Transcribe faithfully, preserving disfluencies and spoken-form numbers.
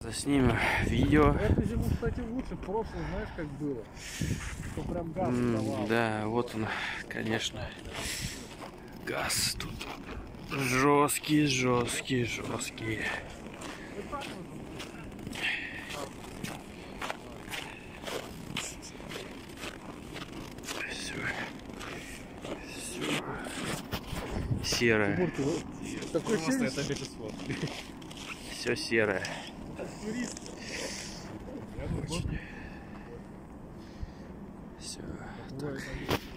Заснимем видео. Эту зиму, кстати, лучше. В прошлом, знаешь, как было? Что прям газ давал. Да, вот он, конечно. Газ тут жесткий, жесткий, жесткий. Все. Все. Серое. Такой ощущение, Все серое. Все.